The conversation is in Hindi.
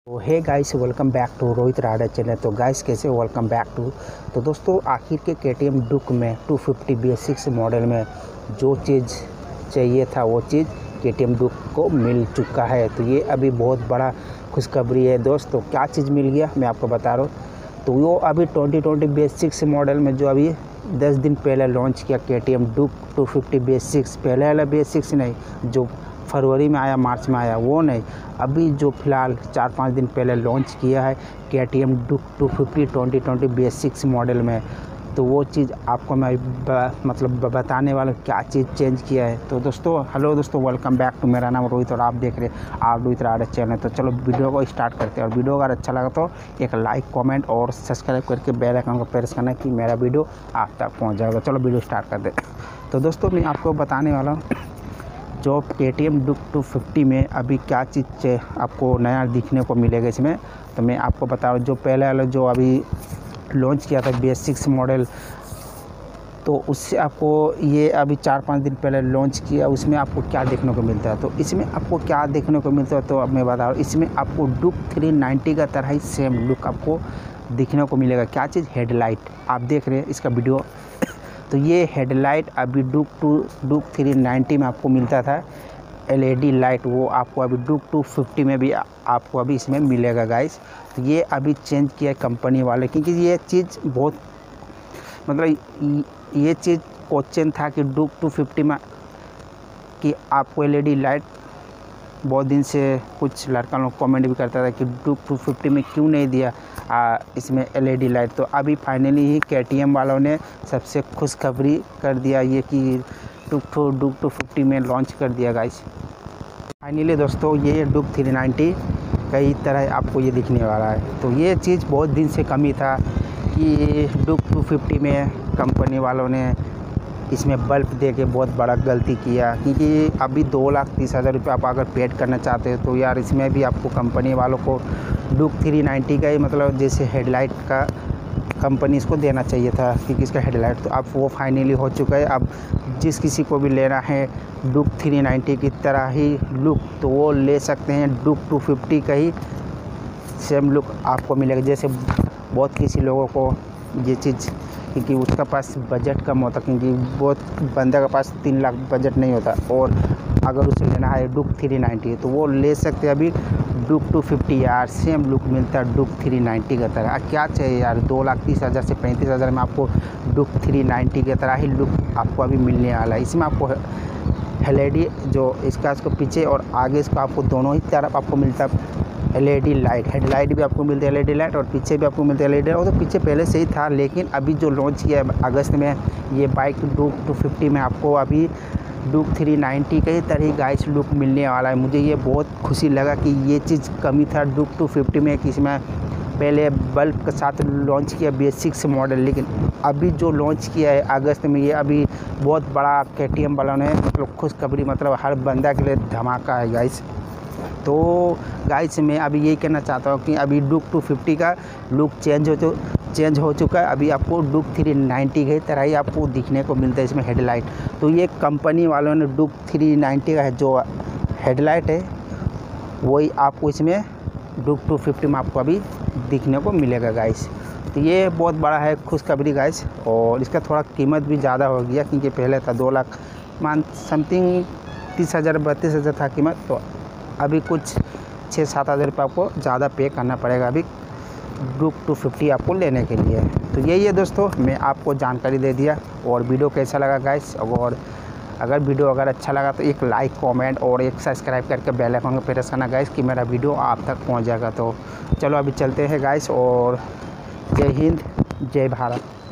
तो hey guys, welcome back to Rohit Rada channel. तो गाइस कैसे वेलकम बैक टू। तो दोस्तों आखिर के KTM डुक में 250 BS6 मॉडल में जो चीज़ चाहिए था वो चीज़ KTM डुक को मिल चुका है। तो ये अभी बहुत बड़ा खुशखबरी है दोस्तों। क्या चीज़ मिल गया मैं आपको बता रहा हूँ। तो वो अभी 2020 BS6 मॉडल में जो अभी 10 दिन पहले लॉन्च किया KTM डुक 250 BS6, पहले वाला BS6 नहीं जो फरवरी में आया, मार्च में आया, वो नहीं, अभी जो फ़िलहाल 4-5 दिन पहले लॉन्च किया है KTM डुक 250 2020 BS6 मॉडल में। तो वो चीज़ आपको मैं बताने वाला हूँ क्या चीज़ चेंज किया है। तो दोस्तों हेलो दोस्तों, वेलकम बैक टू। मेरा नाम रोहित और आप देख रहे हैं आप रोहित राडा चैनल। तो चलो वीडियो को स्टार्ट करते हैं। और वीडियो अगर अच्छा लगा तो एक लाइक, कमेंट और सब्सक्राइब करके बेल आइकन को प्रेस करना कि मेरा वीडियो आप तक पहुँच जाएगा। चलो वीडियो स्टार्ट करते हैं। तो दोस्तों मैं आपको बताने वाला हूँ जो KTM डुक 250 में अभी क्या चीज़ आपको नया दिखने को मिलेगा इसमें। तो मैं आपको बता रहा हूँ जो पहले वाला जो अभी लॉन्च किया था BS6 मॉडल, तो उससे आपको ये अभी 4-5 दिन पहले लॉन्च किया, उसमें आपको क्या देखने को मिलता है। तो इसमें आपको क्या देखने को मिलता है तो अब मैं बता रहा हूँ। इसमें आपको डुक 390 का तरह ही सेम लुक आपको दिखने को मिलेगा। क्या चीज़? हेडलाइट। आप देख रहे हैं इसका वीडियो। तो ये हेडलाइट अभी डुक 390 में आपको मिलता था LED लाइट, वो आपको अभी डुक 250 में भी आपको अभी इसमें मिलेगा गाइस। तो ये अभी चेंज किया है कंपनी वाले, क्योंकि ये चीज़ बहुत ये चीज़ क्वेश्चन था कि डुक 250 में कि आपको LED लाइट, बहुत दिन से कुछ लड़का लोग कमेंट भी करता था कि डुक 250 में क्यों नहीं दिया इसमें LED लाइट। तो अभी फाइनली ही KTM वालों ने सबसे खुशखबरी कर दिया ये कि डुक 250 में लॉन्च कर दिया गाइस। फाइनली दोस्तों ये डुक 390 कई तरह आपको ये दिखने वाला है। तो ये चीज़ बहुत दिन से कमी था कि डुक 250 में कंपनी वालों ने इसमें बल्ब दे के बहुत बड़ा गलती किया, क्योंकि अभी 2,30,000 रुपये आप अगर पेड करना चाहते हो तो यार इसमें भी आपको कंपनी वालों को डुक 390 का ही जैसे हेडलाइट का कंपनी इसको देना चाहिए था, क्योंकि इसका हेडलाइट तो अब वो फाइनली हो चुका है। अब जिस किसी को भी लेना है डुक 390 की तरह ही लुक तो वो ले सकते हैं। डुक 250 का ही सेम लुक आपको मिलेगा। जैसे बहुत किसी लोगों को ये चीज़, क्योंकि उसका पास बजट कम होता, क्योंकि बहुत बंदे के पास 3 लाख बजट नहीं होता, और अगर उसे लेना है डुक 390 तो वो ले सकते हैं अभी डुक 250। यार सेम लुक मिलता है डुक 390 की तरह। क्या चाहिए यार, 2,30,000 से 35,000 में आपको डुक 390 की तरह ही लुक आपको अभी मिलने वाला है। इसमें आपको LED जो इसका पीछे और आगे इसका आपको दोनों ही तरफ आपको मिलता है LED लाइट। हेडलाइट भी आपको मिलती है LED लाइट, और पीछे भी आपको मिलती है LED लाइट। वो तो पीछे पहले से ही था, लेकिन अभी जो लॉन्च किया है अगस्त में ये बाइक डुक 250 में आपको अभी डुक 390 के ही तरह गाइस लुक मिलने वाला है। मुझे ये बहुत खुशी लगा कि ये चीज़ कमी था डुक 250 में कि इसमें पहले बल्ब के साथ लॉन्च किया BS6 मॉडल, लेकिन अभी जो लॉन्च किया है अगस्त में ये अभी बहुत बड़ा KTM वालों ने खुशखबरी, हर बंदा के लिए धमाका है गाइस। तो गाइस मैं अभी यही कहना चाहता हूँ कि अभी डुक 250 का लुक चेंज हो चुका है। अभी आपको डुक 390 की तरह ही आपको दिखने को मिलता है इसमें हेडलाइट। तो ये कंपनी वालों ने डुक 390 का जो हेडलाइट है वही आपको इसमें डुक 250 में आपको अभी दिखने को मिलेगा गाइस। तो ये बहुत बड़ा है खुशखबरी गाइस। और इसका थोड़ा कीमत भी ज़्यादा हो गया, क्योंकि पहले था 2 लाख समथिंग 30,000 32,000 था कीमत। तो अभी कुछ 6-7 हज़ार रुपये आपको ज़्यादा पे करना पड़ेगा अभी डुक 250 आपको लेने के लिए। तो यही है दोस्तों, मैं आपको जानकारी दे दिया। और वीडियो कैसा लगा गाइस, और अगर वीडियो अच्छा लगा तो एक लाइक, कमेंट और एक सब्सक्राइब करके बेल आइकन को प्रेस करना गाइस कि मेरा वीडियो आप तक पहुंच जाएगा। तो चलो अभी चलते हैं गाइस, और जय हिंद, जय भारत।